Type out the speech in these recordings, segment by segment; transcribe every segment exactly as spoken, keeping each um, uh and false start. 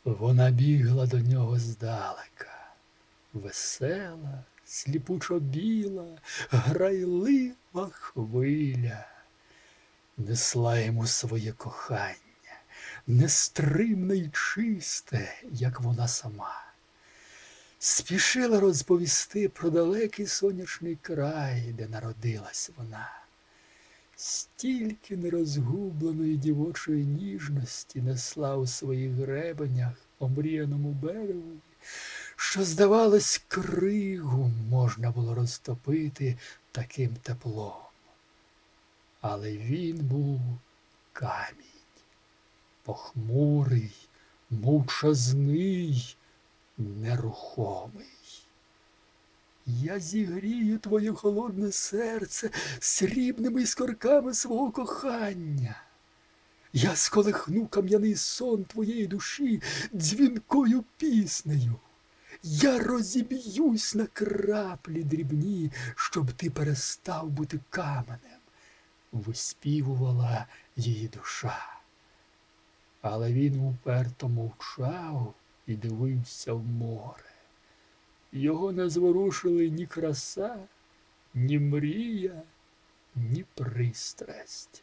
Вона бігла до нього здалека, весела, сліпучо біла, грайлива хвиля. Несла йому своє кохання, нестримне й чисте, як вона сама. Спішила розповісти про далекий сонячний край, де народилась вона. Стільки нерозгубленої дівочої ніжності несла у своїх гребенях омріяному берегу, що, здавалось, кригу можна було розтопити таким теплом. Але він був камінь, похмурий, мовчазний, нерухомий. Я зігрію твоє холодне серце срібними іскорками свого кохання. Я сколихну кам'яний сон твоєї душі дзвінкою піснею. Я розіб'юсь на краплі дрібні, щоб ти перестав бути каменем, виспівувала її душа. Але він уперто мовчав і дивився в море. Його не зворушили ні краса, ні мрія, ні пристрасть.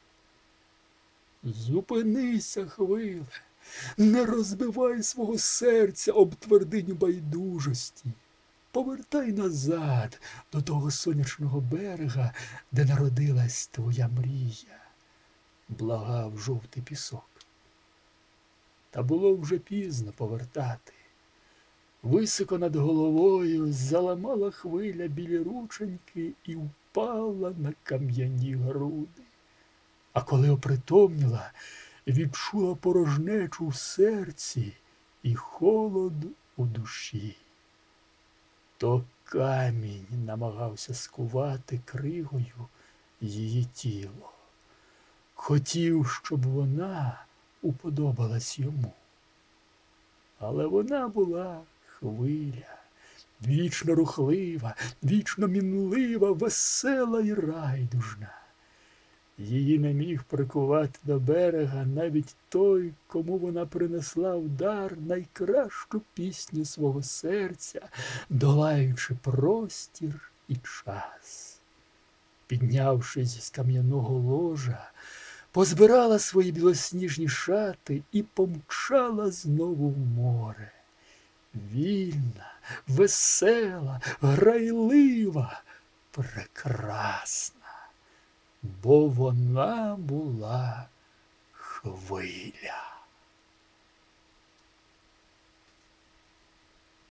Зупинися, хвиле, не розбивай свого серця об твердиню байдужості. Повертай назад до того сонячного берега, де народилась твоя мрія, благав жовтий пісок. Та було вже пізно повертати. Високо над головою заламала хвиля білі рученьки і впала на кам'яні груди. А коли опритомніла, відчула порожнечу в серці і холод у душі. То камінь намагався скувати кригою її тіло. Хотів, щоб вона уподобалась йому. Але вона була хвиля, вічно рухлива, вічно мінлива, весела й райдужна. Її не міг прикувати до берега навіть той, кому вона принесла в дар найкращу пісню свого серця, долаючи простір і час. Піднявшись з кам'яного ложа, позбирала свої білосніжні шати і помчала знову в море. Вільна, весела, грайлива, прекрасна, бо вона була хвиля.